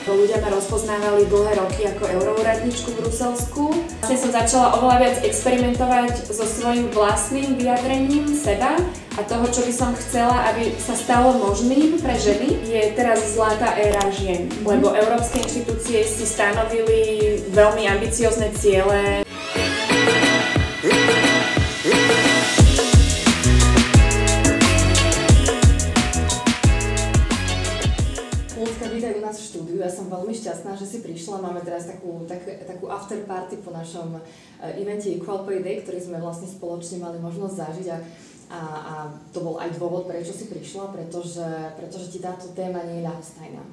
Ľudia ma rozpoznávali dlhé roky ako euroúradničku bruselsku. Vlastne som začala oveľa viac experimentovať so svojím vlastným vyjadrením seba a toho, čo by som chcela, aby sa stalo možným pre ženy. Je teraz zlatá éra žien, lebo európske inštitúcie si stanovili veľmi ambiciózne ciele. Vítaj u nás v štúdiu. Ja som veľmi šťastná, že si prišla. Máme teraz takú after party po našom evente Equal Pay Day, ktorý sme vlastne spoločne mali možnosť zažiť a to bol aj dôvod, prečo si prišla, pretože ti táto téma nie je ľahostajná.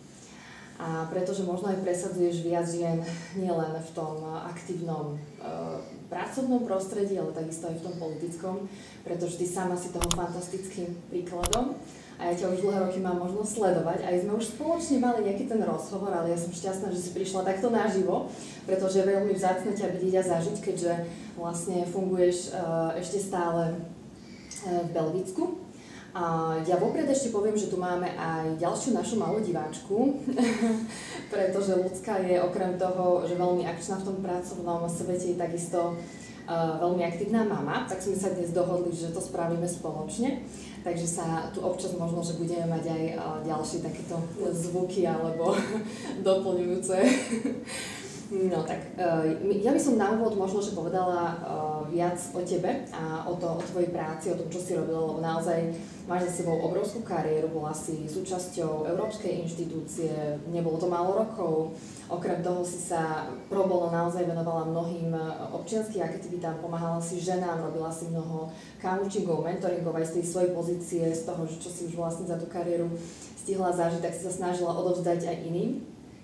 A pretože možno aj presadzuješ viac žien nielen v tom aktívnom pracovnom prostredí, ale takisto aj v tom politickom, pretože ty sama si toho fantastickým príkladom. A ja ťa už dlhé roky mám možnosť sledovať. Aj sme už spoločne mali nejaký ten rozhovor, ale ja som šťastná, že si prišla takto naživo, pretože je veľmi vzácne ťa vidieť a zažiť, keďže vlastne funguješ ešte stále v Belgicku. A ja vopred ešte poviem, že tu máme aj ďalšiu našu malú diváčku, pretože Ľudská je okrem toho, že veľmi akčná v tom pracovnom svete, je takisto veľmi aktívna mama, tak sme sa dnes dohodli, že to spravíme spoločne. Takže sa tu občas možno, že budeme mať aj ďalšie takéto zvuky alebo doplňujúce. No tak, ja by som na úvod možno, že povedala viac o tebe a o tvojej práci, o tom, čo si robila, lebo naozaj máš za sebou obrovskú kariéru, bola si súčasťou Európskej inštitúcie, nebolo to málo rokov, okrem toho si sa pro bono naozaj venovala mnohým občianskym aktivitám, pomáhala si ženám, robila si mnoho coachingov, mentoringov aj z tej svojej pozície, z toho, čo si už vlastne za tú kariéru stihla zažiť, tak si sa snažila odovzdať aj iným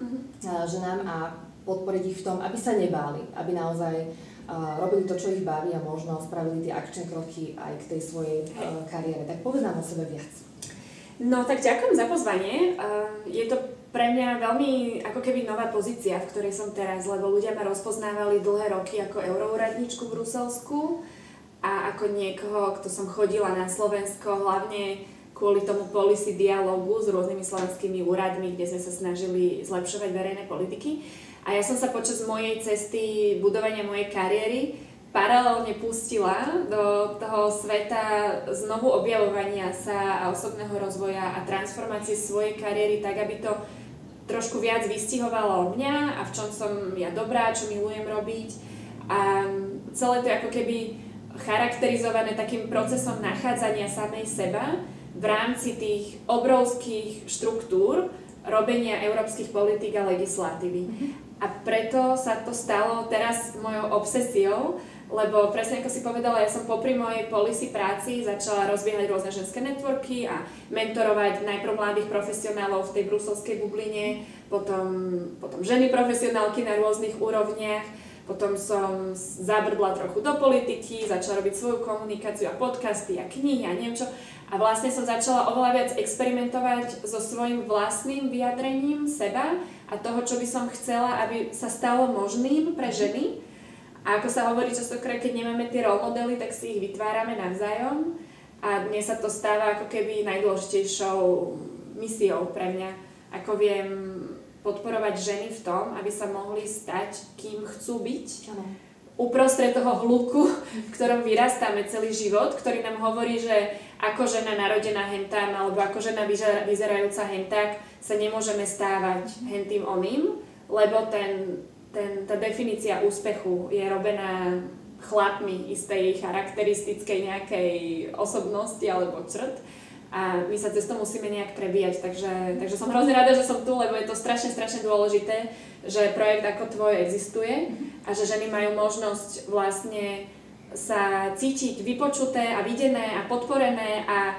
ženám a podporiť ich v tom, aby sa nebáli, aby naozaj robili to, čo ich baví a možno spravili tie akčné kroky aj k tej svojej kariére. Tak povedz nám o sebe viac. No tak ďakujem za pozvanie. Je to pre mňa veľmi ako keby nová pozícia, v ktorej som teraz, lebo ľudia ma rozpoznávali dlhé roky ako euroúradničku bruselsku a ako niekoho, kto som chodila na Slovensko, hlavne kvôli tomu policy dialogu s rôznymi slovenskými úradmi, kde sme sa snažili zlepšovať verejné politiky. A ja som sa počas mojej cesty budovania mojej kariéry paralelne pustila do toho sveta znovu objavovania sa a osobného rozvoja a transformácie svojej kariéry tak, aby to trošku viac vystihovalo mňa a v čom som ja dobrá, čo milujem robiť. A celé to je ako keby charakterizované takým procesom nachádzania samej seba v rámci tých obrovských štruktúr robenia európskych politík a legislatívy. A preto sa to stalo teraz mojou obsesiou, lebo presne ako si povedala, ja som popri mojej policy práci začala rozbiehať rôzne ženské networky a mentorovať najprv mladých profesionálov v tej bruselskej bubline, potom ženy profesionálky na rôznych úrovniach, potom som zabrdla trochu do politiky, začala robiť svoju komunikáciu a podcasty a knihy a neviem čo. A vlastne som začala oveľa viac experimentovať so svojím vlastným vyjadrením seba a toho, čo by som chcela, aby sa stalo možným pre ženy. A ako sa hovorí častokrát, keď nemáme tie role modely, tak si ich vytvárame navzájom. A dnes sa to stáva ako keby najdôležitejšou misiou pre mňa. Ako viem podporovať ženy v tom, aby sa mohli stať, kým chcú byť. Uprostred toho hluku, v ktorom vyrastáme celý život, ktorý nám hovorí, že ako žena narodená hentám alebo ako žena vyzerajúca henták sa nemôžeme stávať hentým oným, lebo tá definícia úspechu je robená chlapmi istej charakteristickej nejakej osobnosti alebo črt a my sa cez to musíme nejak prebíjať, takže som hrozne rada, že som tu, lebo je to strašne dôležité, že projekt ako tvoj existuje a že ženy majú možnosť vlastne sa cítiť vypočuté a videné a podporené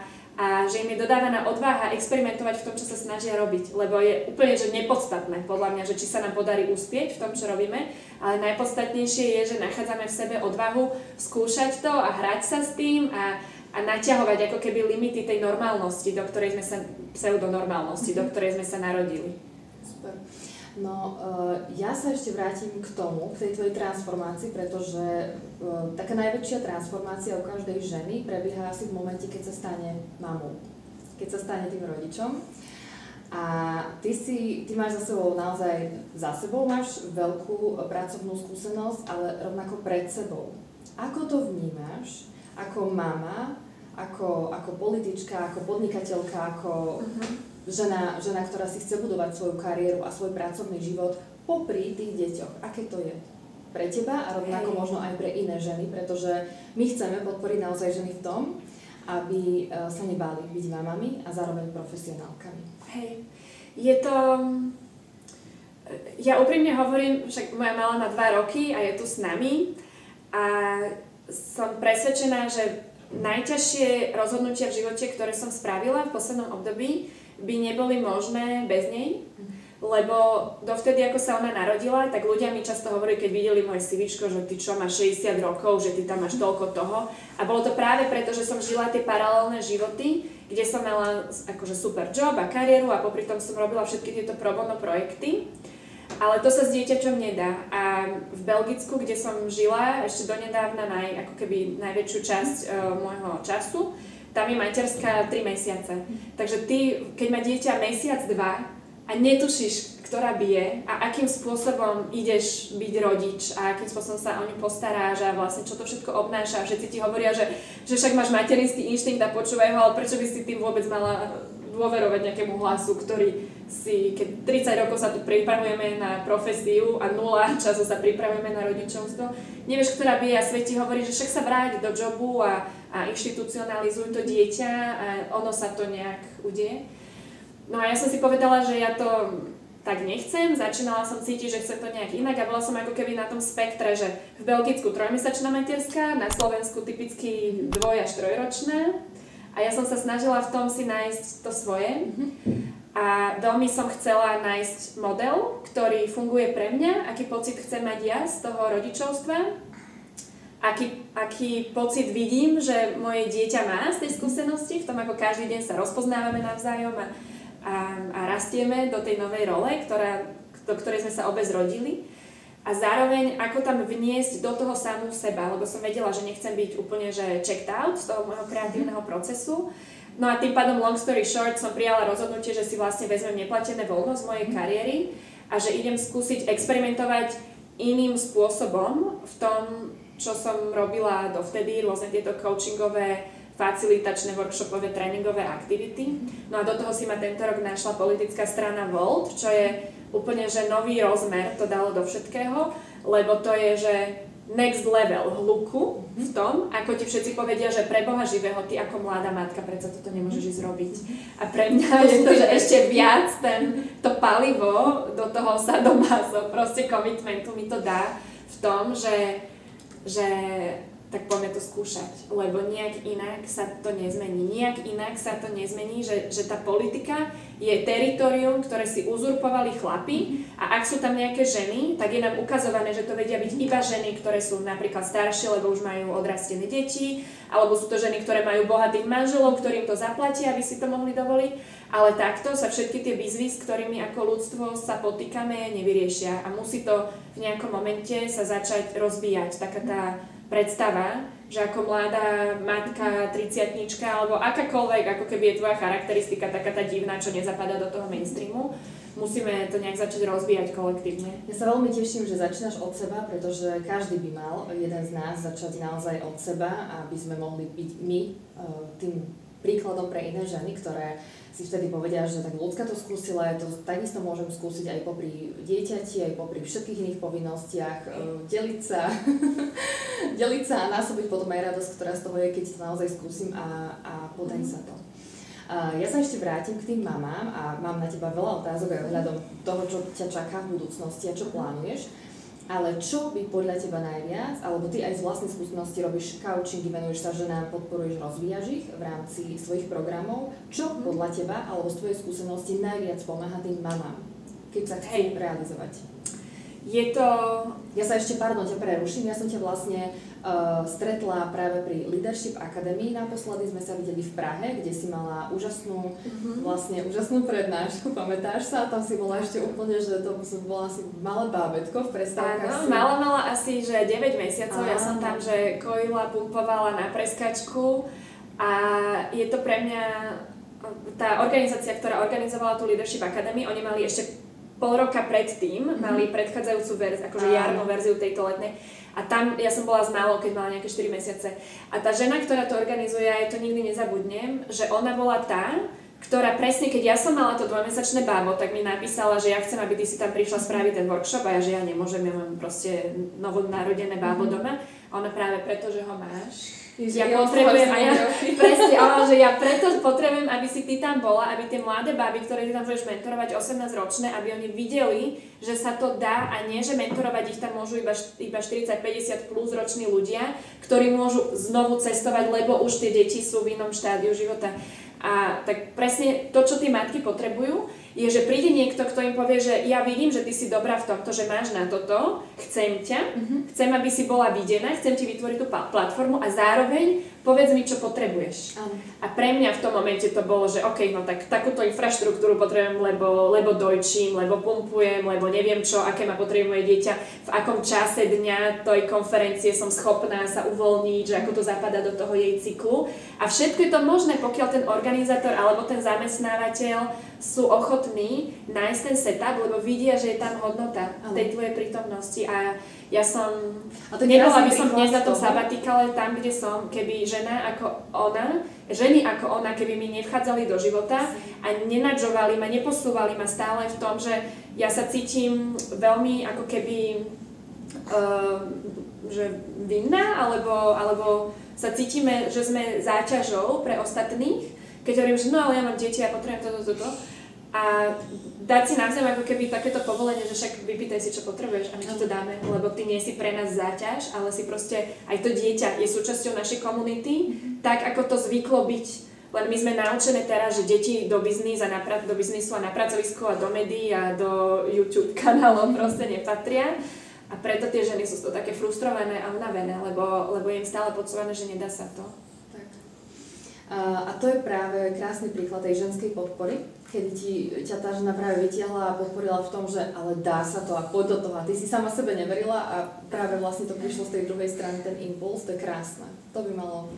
a že im je dodávaná odvaha experimentovať v tom, čo sa snažia robiť, lebo je úplne že nepodstatné podľa mňa, že či sa nám podarí uspieť v tom, čo robíme, ale najpodstatnejšie je, že nachádzame v sebe odvahu skúšať to a hrať sa s tým a naťahovať ako keby limity tej normálnosti, do ktorej sme sa, pseudonormálnosti, do ktorej sme sa narodili. Super. No, ja sa ešte vrátim k tomu, k tej tvojej transformácii, pretože taká najväčšia transformácia u každej ženy prebieha asi v momente, keď sa stane mamou, keď sa stane tým rodičom. A ty máš za sebou máš veľkú pracovnú skúsenosť, ale rovnako pred sebou. Ako to vnímaš ako mama, ako politička, ako podnikateľka, ako žena, ktorá si chce budovať svoju kariéru a svoj pracovný život popri tých deťoch? Aké to je pre teba a rovnako možno aj pre iné ženy, pretože my chceme podporiť naozaj ženy v tom, aby sa nebáli byť mamami a zároveň profesionálkami. Hej, je to... Ja úprimne hovorím, však moja malá má 2 roky a je tu s nami a som presvedčená, že najťažšie rozhodnutia v živote, ktoré som spravila v poslednom období, by neboli možné bez nej. Lebo dovtedy, ako sa ona narodila, tak ľudia mi často hovorili, keď videli moje CVčko, že ty čo, máš 60 rokov, že ty tam máš toľko toho. A bolo to práve preto, že som žila tie paralelné životy, kde som mala akože super job a kariéru a popri tom som robila všetky tieto pro bono projekty. Ale to sa s dieťaťom nedá. A v Belgicku, kde som žila ešte donedávna ako keby najväčšiu časť môjho času, tam je materská 3 mesiace. Takže ty, keď má dieťa mesiac, 2, a netušíš, ktorá bije a akým spôsobom ideš byť rodič a akým spôsobom sa o ňu postaráš a vlastne čo to všetko obnáša. Všetci ti hovoria, že však máš materinský inštinkt a počúvaj ho, ale prečo by si tým vôbec mala dôverovať nejakému hlasu, ktorý si, keď 30 rokov sa tu pripravujeme na profesiu a 0 času sa pripravujeme na rodičovstvo, nevieš, ktorá bije a svet ti hovorí, že však sa vráť do jobu a inštitucionalizuj to dieťa a ono sa to nejak udeje. No a ja som si povedala, že ja to tak nechcem, začínala som cítiť, že chcem to nejak inak a bola som ako keby na tom spektre, že v Belgicku 3-mesačná materská, na Slovensku typicky 2- až 3-ročné a ja som sa snažila v tom si nájsť to svoje a veľmi som chcela nájsť model, ktorý funguje pre mňa, aký pocit chcem mať ja z toho rodičovstva, aký pocit vidím, že moje dieťa má z tej skúsenosti, v tom ako každý deň sa rozpoznávame navzájom a rastieme do tej novej role, do ktorej sme sa obe zrodili. A zároveň ako tam vniesť do toho samú seba, lebo som vedela, že nechcem byť úplne že checked out z toho môjho kreatívneho procesu. No a tým pádom long story short som prijala rozhodnutie, že si vlastne vezmem neplatené voľno z mojej kariéry a že idem skúsiť experimentovať iným spôsobom v tom, čo som robila dovtedy, rôzne tieto coachingové facilitačné, workshopové, tréningové aktivity. No a do toho si ma tento rok našla politická strana Volt, čo je úplne, že nový rozmer to dalo do všetkého, lebo to je, že next level hluku v tom, ako ti všetci povedia, že pre Boha živého, ty ako mladá matka, predsa toto nemôžeš ísť robiť. A pre mňa je to, že ešte viac to palivo do toho sadomaso, proste commitmentu mi to dá v tom, že tak poďme to skúšať, lebo nejak inak sa to nezmení. Nejak inak sa to nezmení, že tá politika je teritorium, ktoré si uzurpovali chlapi a ak sú tam nejaké ženy, tak je nám ukazované, že to vedia byť iba ženy, ktoré sú napríklad staršie, lebo už majú odrastené deti, alebo sú to ženy, ktoré majú bohatých manželov, ktorým to zaplatia, aby si to mohli dovoliť. Ale takto sa všetky tie výzvy, s ktorými ako ľudstvo sa potýkame, nevyriešia a musí to v nejakom momente sa začať rozbíjať. Taká tá predstava, že ako mladá matka, 30-tnička alebo akákoľvek, ako keby je tvoja charakteristika taká tá divná, čo nezapadá do toho mainstreamu, musíme to nejak začať rozbíjať kolektívne. Ja sa veľmi teším, že začínaš od seba, pretože každý by mal, jeden z nás, začať naozaj od seba, aby sme mohli byť my tým príkladom pre iné ženy, ktoré si vtedy povedia, že tak ľudská to skúsila, ja to takisto môžem skúsiť aj popri dieťati, aj popri všetkých iných povinnostiach, deliť sa a násobiť potom aj radosť, ktorá z toho je, keď to naozaj skúsim a podaj sa to. Ja sa ešte vrátim k tým mamám a mám na teba veľa otázok aj ohľadom toho, čo ťa čaká v budúcnosti a čo plánuješ. Ale čo by podľa teba najviac, alebo ty aj z vlastnej skúsenosti robíš coachingy, venuješ sa ženám, podporuješ, rozvíjaš ich v rámci svojich programov, čo podľa teba, alebo z tvojej skúsenosti najviac pomáha tým mamám, keď sa chcú realizovať? Je to... Ja sa ešte, ťa preruším, ja som ťa vlastne stretla práve pri Leadership Academy, naposledy sme sa videli v Prahe, kde si mala úžasnú prednášku, pamätáš sa? Tam si bola ešte úplne, že to bola asi malé bábätko v prestávkach. Áno, mala asi, že 9 mesiacov, ja som tam, že kojila, pumpovala na preskačku a je to pre mňa tá organizácia, ktorá organizovala tú Leadership Academy, oni mali ešte pol roka predtým, mali predchádzajúcu verziu, akože jarnú verziu tejto letnej. A tam ja som bola z málo, keď mala nejaké 4 mesiace. A tá žena, ktorá to organizuje, ja to nikdy nezabudnem, že ona bola tá, ktorá presne, keď ja som mala to 2-mesačné bábo, tak mi napísala, že ja chcem, aby ty si tam prišla spraviť ten workshop a ja, že ja nemôžem, ja mám proste novonarodené bábo doma. A ona práve preto, že ho máš. Ja potrebujem, a ja presne, ale že ja preto potrebujem, aby si ty tam bola, aby tie mladé baby, ktoré ty tam budeš mentorovať 18-ročné, aby oni videli, že sa to dá a nie, že mentorovať ich tam môžu iba 40-50 plus roční ľudia, ktorí môžu znovu cestovať, lebo už tie deti sú v inom štádiu života. A tak presne to, čo tie matky potrebujú, je, že príde niekto, kto im povie, že ja vidím, že ty si dobrá v tomto, že máš na toto, chcem ťa, chcem, aby si bola videná, chcem ti vytvoriť tú platformu a zároveň povedz mi, čo potrebuješ. A pre mňa v tom momente to bolo, že OK, no tak takúto infraštruktúru potrebujem, lebo dojčím, lebo pumpujem, lebo neviem čo, aké ma potrebuje moje dieťa, v akom čase dňa tej konferencie som schopná sa uvoľniť, že ako to zapadá do toho jej cyklu. A všetko je to možné, pokiaľ ten organizátor alebo ten zamestnávateľ sú ochotní nájsť ten setup, lebo vidia, že je tam hodnota tej tvojej prítomnosti. A ja som, nebola by som dnes na tom sabatikale tam, kde som, keby ženy ako ona, keby mi nevchádzali do života a nenadžovali ma, neposúvali ma stále v tom, že ja sa cítim veľmi ako keby že vinná, alebo sa cítime, že sme záťažou pre ostatných, keď hovorím, že no ale ja mám deti a potrebujem toto. A dať si navzájom ako keby takéto povolenie, že však vypýtaj si, čo potrebuješ a my ti to dáme, lebo ty nie si pre nás záťaž, ale si proste, aj to dieťa je súčasťou našej komunity, tak ako to zvyklo byť. Len my sme naučené teraz, že deti do biznisu a na pracovisku a do médií a do YouTube kanálov proste nepatria. A preto tie ženy sú to také frustrované a unavené, lebo je im stále podsúvané, že nedá sa to. A to je práve krásny príklad tej ženskej podpory, kedy ťa tá žena práve vytiahla a podporila v tom, že ale dá sa to a poď do toho. A ty si sama sebe neverila a práve vlastne to prišlo z tej druhej strany, ten impuls, to je krásne. To by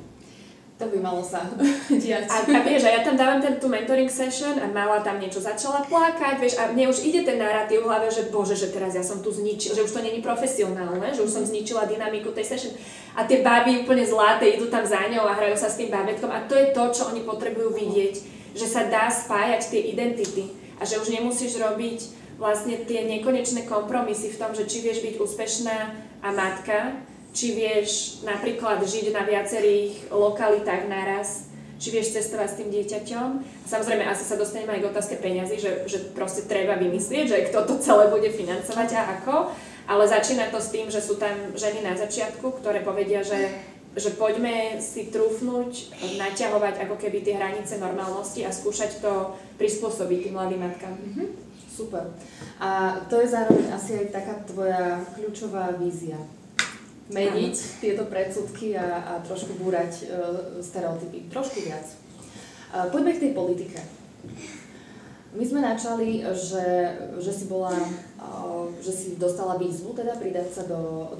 malo sa diať. A vieš, ja tam dávam tú mentoring session a mala tam niečo začala plakať, vieš, a mne už ide ten narratív v hlave, že bože, že teraz ja som tu zničila, že už to není profesionálne, že už som zničila dynamiku tej session. A tie baby úplne zlaté idú tam za ňou a hrajú sa s tým bábätkom a to je to, čo oni potrebujú vidieť, že sa dá spájať tie identity a že už nemusíš robiť vlastne tie nekonečné kompromisy v tom, že či vieš byť úspešná a matka, či vieš napríklad žiť na viacerých lokalitách naraz, či vieš cestovať s tým dieťaťom. Samozrejme, asi sa dostaneme aj k otázke peňazí, že proste treba vymyslieť, že kto to celé bude financovať a ako. Ale začína to s tým, že sú tam ženy na začiatku, ktoré povedia, že poďme si trúfnuť, naťahovať ako keby tie hranice normálnosti a skúšať to prispôsobiť tým mladým matkám. Super. A to je zároveň asi aj taká tvoja kľúčová vízia. Meniť tieto predsudky a trošku búrať stereotypy. Trošku viac. Poďme k tej politike. My sme načali, že si dostala výzvu teda pridať sa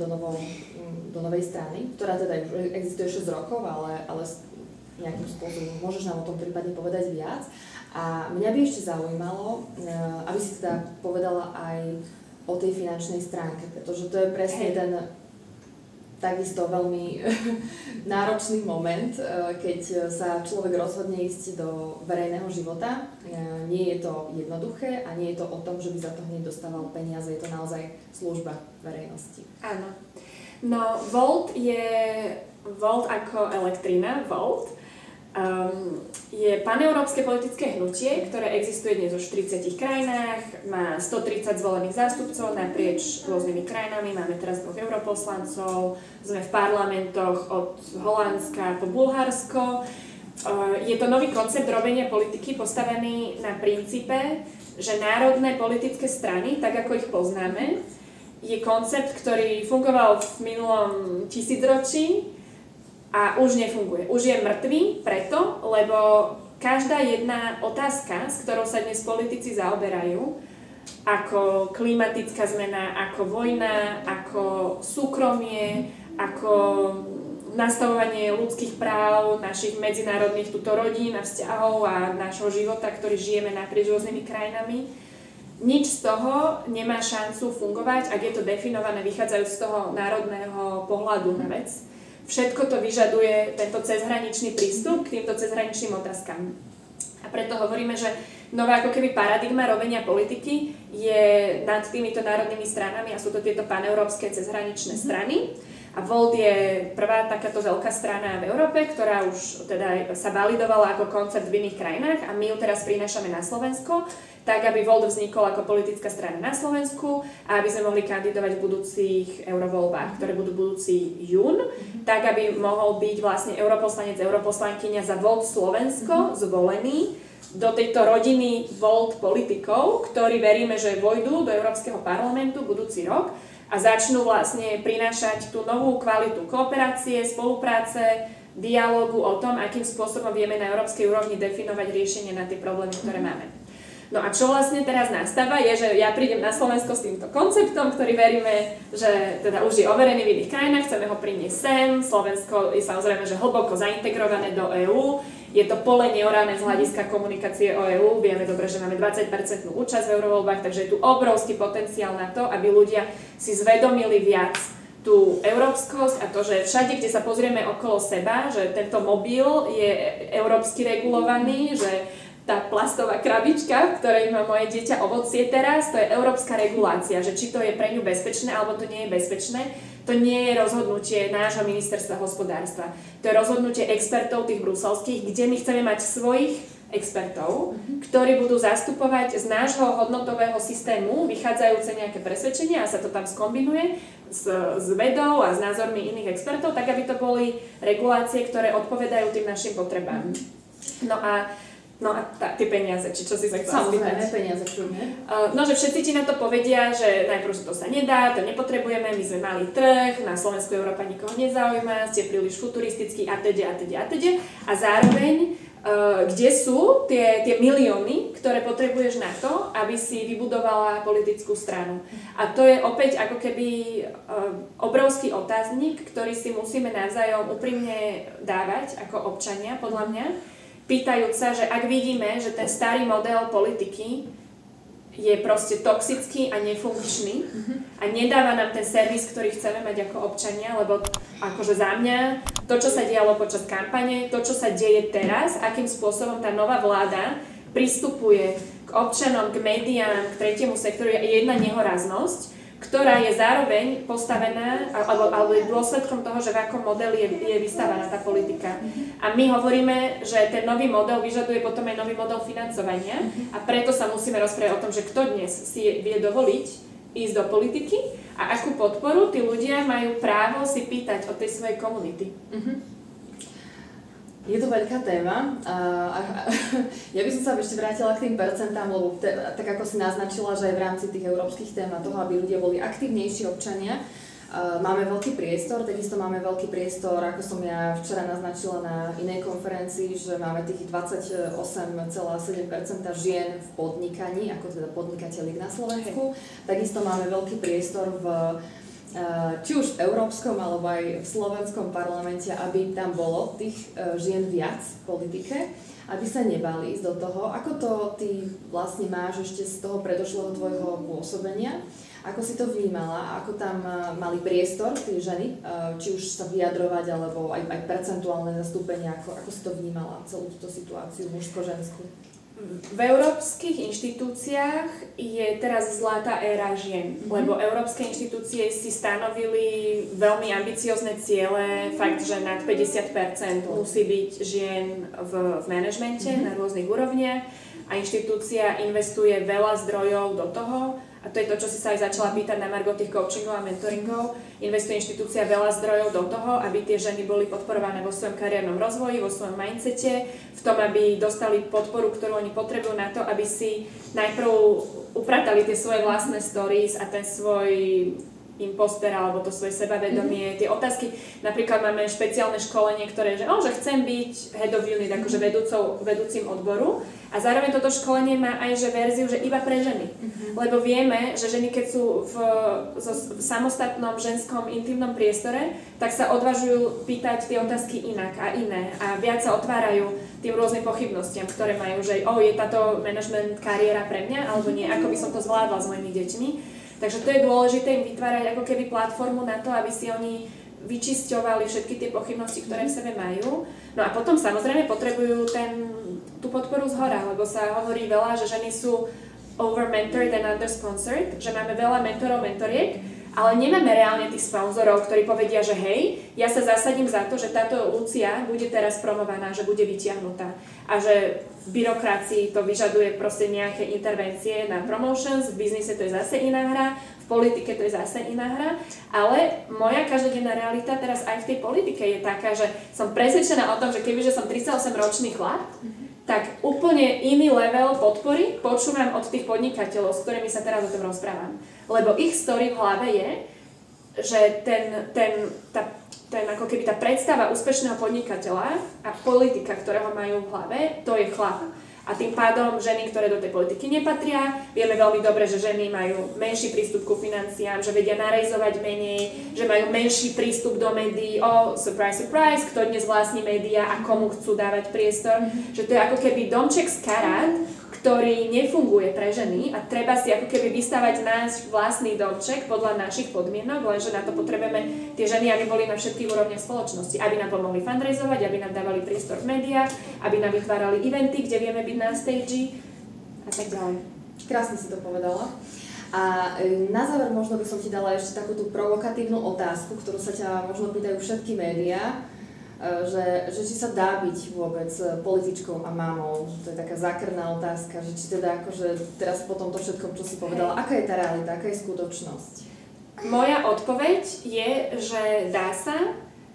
do novej strany, ktorá teda už existuje 6 rokov, ale nejakým spôsobom môžeš nám o tom prípadne povedať viac. A mňa by ešte zaujímalo, aby si teda povedala aj o tej finančnej stránke, pretože to je presne ten takisto veľmi náročný moment, keď sa človek rozhodne ísť do verejného života. Nie je to jednoduché a nie je to o tom, že by za to hneď dostával peniaze, je to naozaj služba verejnosti. Áno. No, Volt ako elektrina, Volt, je paneurópske politické hnutie, ktoré existuje dnes už v 40 krajinách, má 130 zvolených zástupcov naprieč rôznymi krajinami, máme teraz 2 europoslancov, sme v parlamentoch od Holandska po Bulharsko. Je to nový koncept robenia politiky postavený na princípe, že národné politické strany, tak ako ich poznáme, je koncept, ktorý fungoval v minulom tisícročí, a už nefunguje. Už je mŕtvý preto, lebo každá jedna otázka, s ktorou sa dnes politici zaoberajú, ako klimatická zmena, ako vojna, ako súkromie, ako nastavovanie ľudských práv, našich medzinárodných túto rodín a vzťahov a nášho života, ktorý žijeme naprieč rôznymi krajinami. Nič z toho nemá šancu fungovať, ak je to definované vychádzajúc z toho národného pohľadu na vec. Všetko to vyžaduje tento cezhraničný prístup k týmto cezhraničným otázkam. A preto hovoríme, že nová ako keby paradigma robenia politiky je nad týmito národnými stranami a sú to tieto paneurópske cezhraničné strany. A Volt je prvá takáto veľká strana v Európe, ktorá už teda sa validovala ako koncept v iných krajinách a my ju teraz prinášame na Slovensko, tak aby Volt vznikol ako politická strana na Slovensku a aby sme mohli kandidovať v budúcich eurovoľbách, ktoré budú budúci jún, tak aby mohol byť vlastne europoslanec, europoslankyňa za Volt Slovensko zvolený do tejto rodiny Volt politikov, ktorí veríme, že vojdu do Európskeho parlamentu budúci rok a začnú vlastne prinášať tú novú kvalitu kooperácie, spolupráce, dialógu o tom, akým spôsobom vieme na európskej úrovni definovať riešenie na tie problémy, ktoré máme. No a čo vlastne teraz nastáva je, že ja prídem na Slovensko s týmto konceptom, ktorý veríme, že teda už je overený v iných krajinách, chceme ho priniesť sem. Slovensko je samozrejme, že hlboko zaintegrované do EÚ. Je to pole neorané z hľadiska komunikácie o EÚ. Vieme dobre, že máme 20% účasť v eurovoľbách, takže je tu obrovský potenciál na to, aby ľudia si zvedomili viac tú európskosť a to, že všade, kde sa pozrieme okolo seba, že tento mobil je európsky regulovaný, že tá plastová krabička, v ktorej má moje dieťa ovocie teraz, to je európska regulácia, že či to je pre ňu bezpečné alebo to nie je bezpečné. To nie je rozhodnutie nášho ministerstva hospodárstva. To je rozhodnutie expertov tých bruselských, kde my chceme mať svojich expertov, ktorí budú zastupovať z nášho hodnotového systému vychádzajúce nejaké presvedčenia a sa to tam skombinuje s vedou a s názormi iných expertov, tak aby to boli regulácie, ktoré odpovedajú tým našim potrebám. No a tie peniaze, či čo si sa chcela spýtať? Samozrejme, peniaze, čujme. No, že všetci ti na to povedia, že najprv, že to sa nedá, to nepotrebujeme, my sme mali trh, na Slovensku Európa nikoho nezaujíma, ste príliš futuristickí atď. A zároveň, kde sú tie milióny, ktoré potrebuješ na to, aby si vybudovala politickú stranu. A to je opäť ako keby obrovský otáznik, ktorý si musíme navzájom úprimne dávať ako občania, podľa mňa, pýtajúc sa, že ak vidíme, že ten starý model politiky je proste toxický a nefunkčný a nedáva nám ten servis, ktorý chceme mať ako občania, lebo akože za mňa to, čo sa dialo počas kampane, to, čo sa deje teraz, akým spôsobom tá nová vláda pristupuje k občanom, k médiám, k tretiemu sektoru, je jedna nehoraznosť, ktorá je zároveň postavená, alebo je dôsledkom toho, že v akom modeli je vystávaná tá politika. A my hovoríme, že ten nový model vyžaduje potom aj nový model financovania a preto sa musíme rozprávať o tom, že kto dnes si vie dovoliť ísť do politiky a akú podporu tí ľudia majú právo si pýtať od tej svojej komunity. Je to veľká téma. Ja by som sa ešte vrátila k tým percentám, lebo tak ako si naznačila, že aj v rámci tých európskych tém a toho, aby ľudia boli aktívnejší občania, máme veľký priestor, takisto máme veľký priestor, ako som ja včera naznačila na inej konferencii, že máme tých 28,7% žien v podnikaní, ako teda podnikateľiek na Slovensku. Takisto máme veľký priestor či už v európskom alebo aj v slovenskom parlamente, aby tam bolo tých žien viac v politike, aby sa nebali ísť do toho. Ako to ty vlastne máš ešte z toho predošlého tvojho pôsobenia? Ako si to vnímala? Ako tam mali priestor tie ženy, či už sa vyjadrovať, alebo aj percentuálne zastúpenie? Ako si to vnímala, celú túto situáciu mužsko-ženskú? V európskych inštitúciách je teraz zlatá éra žien, lebo európske inštitúcie si stanovili veľmi ambiciozne ciele, fakt, že nad 50% musí byť žien v manažmente na rôznych úrovniach a inštitúcia investuje veľa zdrojov do toho, a to je to, čo si sa aj začala pýtať na margo tých coachingov a mentoringov. Investuje inštitúcia veľa zdrojov do toho, aby tie ženy boli podporované vo svojom kariérnom rozvoji, vo svojom mindsete, v tom, aby dostali podporu, ktorú oni potrebujú na to, aby si najprv upratali tie svoje vlastné stories a ten svoj imposter alebo to svoje sebavedomie, tie otázky. Napríklad máme špeciálne školenie, ktoré že chcem byť head of unit, akože vedúcim odboru. A zároveň toto školenie má aj že verziu, že iba pre ženy. Lebo vieme, že ženy, keď sú v samostatnom ženskom intimnom priestore, tak sa odvažujú pýtať tie otázky inak a iné. A viac sa otvárajú tým rôznym pochybnostiam, ktoré majú, že je táto management kariéra pre mňa, alebo nie, ako by som to zvládla s mojimi deťmi. Takže to je dôležité im vytvárať ako keby platformu na to, aby si oni vyčisťovali všetky tie pochybnosti, ktoré v sebe majú. No a potom samozrejme potrebujú tú podporu zhora, lebo sa hovorí veľa, že ženy sú over-mentored and under-sponsored, že máme veľa mentorov, mentoriek, ale nemáme reálne tých sponzorov, ktorí povedia, že hej, ja sa zasadím za to, že táto Lucia bude teraz promovaná, že bude vytiahnutá a že v byrokracii to vyžaduje proste nejaké intervencie na promotions, v biznise to je zase iná hra, v politike to je zase iná hra, ale moja každodenná realita teraz aj v tej politike je taká, že som presvedčená o tom, že kebyže som 38-ročný chlap, tak úplne iný level podpory počúvam od tých podnikateľov, s ktorými sa teraz o tom rozprávam. Lebo ich story v hlave je, že ako keby tá predstava úspešného podnikateľa a politika, ktorého majú v hlave, to je chlap. A tým pádom ženy, ktoré do tej politiky nepatria, vieme veľmi dobre, že ženy majú menší prístup ku financiám, že vedia narejzovať menej, že majú menší prístup do médií. Surprise, surprise, kto dnes vlastní médiá a komu chcú dávať priestor. Že to je ako keby domček z karát, ktorý nefunguje pre ženy a treba si ako keby vystavať náš vlastný domček podľa našich podmienok, lenže na to potrebujeme tie ženy, aby boli na všetkých úrovniach spoločnosti, aby nám pomohli fundraizovať, aby nám dávali priestor v médiách, aby nám vytvárali eventy, kde vieme byť na stage a tak ďalej. Krásne si to povedala. A na záver možno by som ti dala ešte takú tú provokatívnu otázku, ktorú sa ťa možno pýtajú všetky médiá, že či sa dá byť vôbec političkou a mamou. To je taká zákerná otázka, že či teda akože teraz po tomto všetkom, čo si povedala, aká je tá realita, aká je skutočnosť? Moja odpoveď je, že dá sa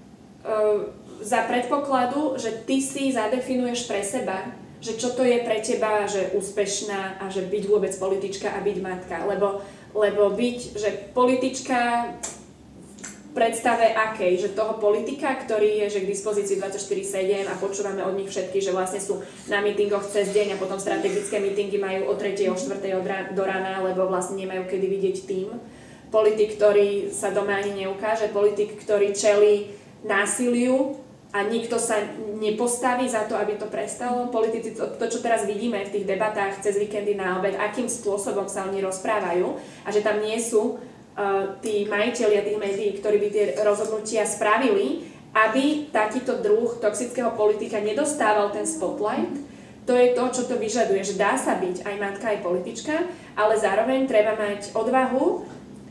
za predpokladu, že ty si zadefinuješ pre seba, že čo to je pre teba, že úspešná a že byť vôbec politička a byť matka. Lebo byť, že politička predstave akej, že toho politika, ktorý je že k dispozícii 24/7 a počúvame od nich všetky, že vlastne sú na mítingoch cez deň a potom strategické mítingy majú o 3. o 4. do rána, lebo vlastne nemajú kedy vidieť tým. Politik, ktorý sa doma ani neukáže, politik, ktorý čelí násiliu a nikto sa nepostaví za to, aby to prestalo. Politici, to čo teraz vidíme v tých debatách cez víkendy na obed, akým spôsobom sa oni rozprávajú a že tam nie sú tí majitelia tých médií, ktorí by tie rozhodnutia spravili, aby takýto druh toxického politika nedostával ten spotlight. To je to, čo to vyžaduje, že dá sa byť aj matka, aj politička, ale zároveň treba mať odvahu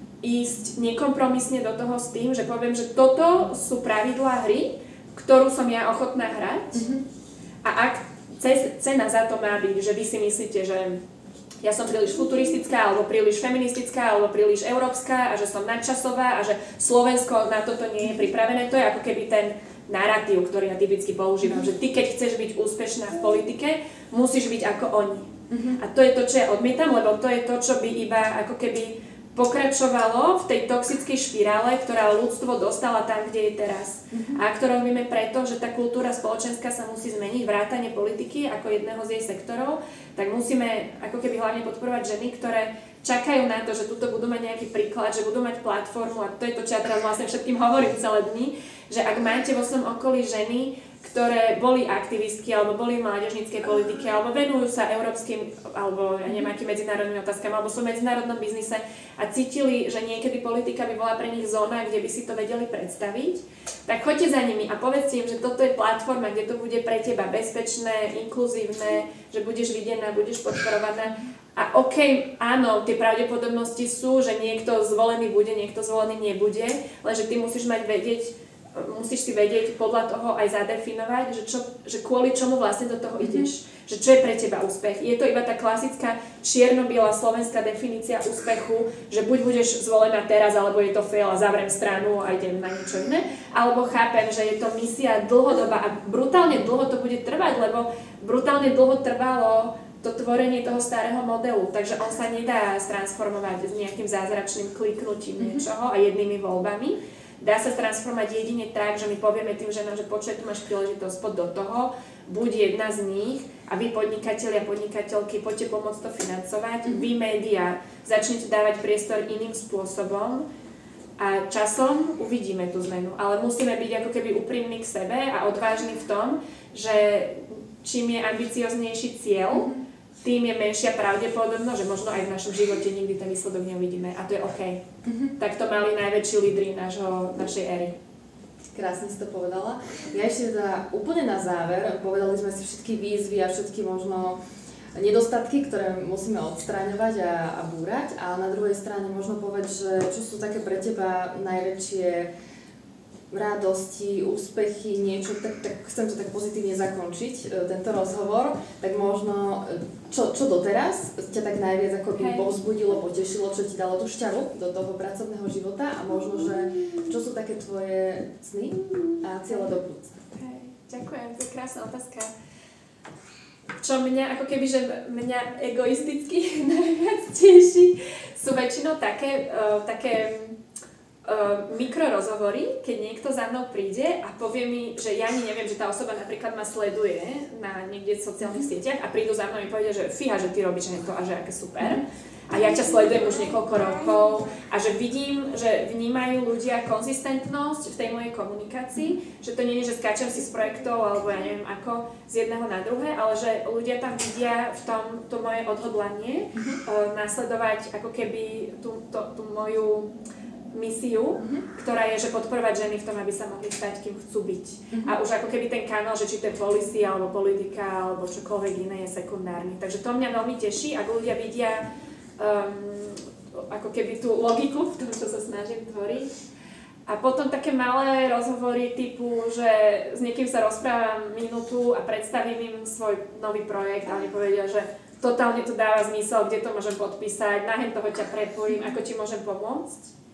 ísť nekompromisne do toho s tým, že poviem, že toto sú pravidlá hry, ktorú som ja ochotná hrať. A ak cena za to má byť, že vy si myslíte, že ja som príliš futuristická, alebo príliš feministická, alebo príliš európska a že som nadčasová a že Slovensko na toto nie je pripravené. To je ako keby ten narratív, ktorý ja typicky používam, že ty keď chceš byť úspešná v politike, musíš byť ako oni. A to je to, čo ja odmietam, lebo to je to, čo by iba ako keby pokračovalo v tej toxickej špirále, ktorá ľudstvo dostala tam, kde je teraz. A ktorú robíme preto, že tá kultúra spoločenská sa musí zmeniť, vrátane politiky ako jedného z jej sektorov, tak musíme ako keby hlavne podporovať ženy, ktoré čakajú na to, že tuto budú mať nejaký príklad, že budú mať platformu a to je to, čo ja teraz vlastne všetkým hovorím celé dni, že ak máte vo svojom okolí ženy, ktoré boli aktivistky, alebo boli v mládežníckej politike, alebo venujú sa európskym, alebo ja neviem, akým medzinárodným otázkam, alebo sú v medzinárodnom biznise a cítili, že niekedy politika by bola pre nich zóna, kde by si to vedeli predstaviť, tak choďte za nimi a povedzte im, že toto je platforma, kde to bude pre teba bezpečné, inkluzívne, že budeš videná, budeš podporovaná. A áno, tie pravdepodobnosti sú, že niekto zvolený bude, niekto zvolený nebude, lenže ty musíš si vedieť podľa toho aj zadefinovať, že kvôli čomu vlastne do toho ideš. Že čo je pre teba úspech. Je to iba tá klasická čierno-biela slovenská definícia úspechu, že buď budeš zvolená teraz, alebo je to fail a zavriem stranu a idem na niečo iné. Alebo chápem, že je to misia dlhodobá a brutálne dlho to bude trvať, lebo brutálne dlho trvalo to tvorenie toho starého modelu. Takže on sa nedá stransformovať s nejakým zázračným kliknutím niečoho a jednými voľbami. Dá sa transformovať jedine tak, že my povieme tým ženám, že počuj, tu máš príležitosť, poď do toho, buď jedna z nich a vy podnikatelia, podnikateľky, poďte pomôcť to financovať, vy médiá začnite dávať priestor iným spôsobom a časom uvidíme tú zmenu. Ale musíme byť ako keby úprimní k sebe a odvážni v tom, že čím je ambicioznejší cieľ, tým je menšia pravdepodobnosť, že možno aj v našom živote nikdy ten výsledok neuvidíme a to je OK. Tak to mali najväčší lídri našej éry. Krásne si to povedala. Ja ešte teda úplne na záver, povedali sme si všetky výzvy a všetky možno nedostatky, ktoré musíme odstráňovať a búrať, ale na druhej strane možno povedať, že čo sú také pre teba najväčšie radosti, úspechy, niečo, tak chcem to tak pozitívne zakončiť, tento rozhovor, tak možno, čo doteraz ťa tak najviac ako by povzbudilo, potešilo, čo ti dalo tú šťavu do toho pracovného života a možno, že čo sú také tvoje sny a cieľe do budúcna. Ďakujem, to je krásna otázka. Čo mňa, ako keby, že mňa egoisticky najviac teší, sú väčšinou také mikrorozhovory, keď niekto za mnou príde a povie mi, že ja ani neviem, že tá osoba napríklad ma sleduje na niekde v sociálnych sieťach a prídu za mnou a mi povedia, že fíha, že ty robíš to a že aké super. A ja ťa sledujem už niekoľko rokov a že vidím, že vnímajú ľudia konzistentnosť v tej mojej komunikácii, že to nie je, že skáčem si z projektov alebo ja neviem ako z jedného na druhé, ale že ľudia tam vidia v tom to moje odhodlanie nasledovať ako keby tú moju misiu, ktorá je, že podporovať ženy v tom, aby sa mohli stať, kým chcú byť. A už ako keby ten kanál, že či to je policy, alebo politika, alebo čokoľvek iné je sekundárny. Takže to mňa veľmi teší, ak ľudia vidia ako keby tú logiku v tom, čo sa snažím tvoriť. A potom také malé rozhovory typu, že s niekým sa rozprávam minútu a predstavím im svoj nový projekt a oni povedia, že totálne to dáva zmysel, kde to môžem podpísať, nahen toho ťa prepojím, ako ti môžem pomôcť.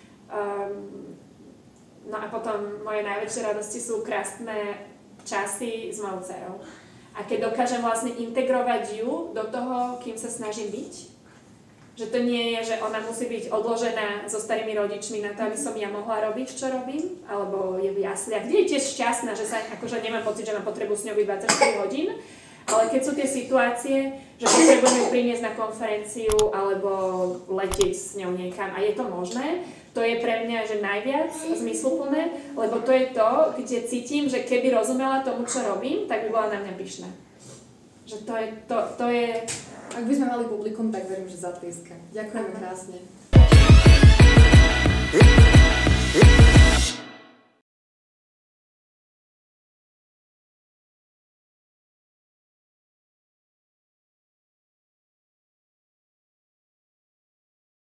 No a potom moje najväčšie radosti sú krásne časy s mojou dcerou. A keď dokážem vlastne integrovať ju do toho, kým sa snažím byť, že to nie je, že ona musí byť odložená so starými rodičmi na to, aby som ja mohla robiť, čo robím, alebo je v jasliach, kde je tiež šťastná, že sa akože nemám pocit, že mám potrebu s ňou byť 24 hodín, ale keď sú tie situácie, že potrebujem ju priniesť na konferenciu alebo letieť s ňou niekam a je to možné, to je pre mňa, že najviac zmysluplné, lebo to je to, kde cítim, že keby rozumela tomu, čo robím, tak by bola na mňa pyšná. Že to je... Ak by sme mali publikum, tak verím, že zatlieska. Ďakujeme krásne.